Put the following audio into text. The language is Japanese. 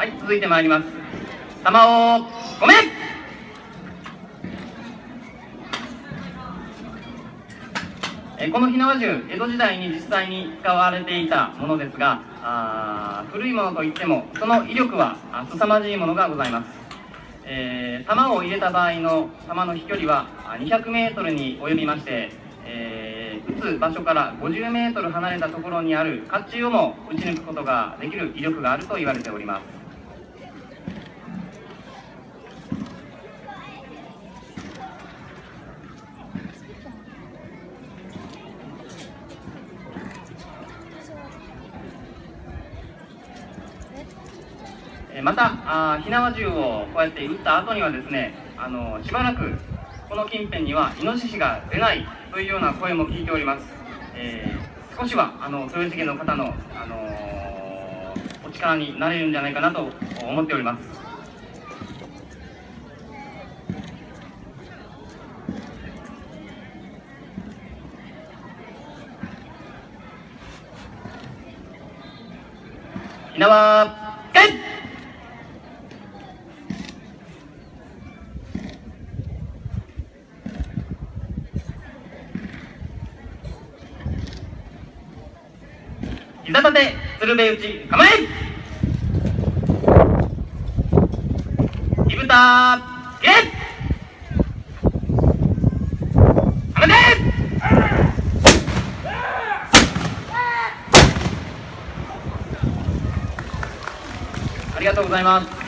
はい、続いてまいります。玉を5名。この火縄銃、江戸時代に実際に使われていたものですが、古いものといってもその威力は凄まじいものがございます。弾を入れた場合の弾の飛距離は200メートルに及びまして、撃つ場所から50メートル離れたところにある甲冑をも撃ち抜くことができる威力があると言われております。また火縄銃をこうやって撃った後にはですね、しばらくこの近辺にはイノシシが出ないというような声も聞いております。少しは豊地家の方の、お力になれるんじゃないかなと思っております。火縄撃つ。膝立て鶴瓶打ち構え。火蓋切れ。放て。ありがとうございます。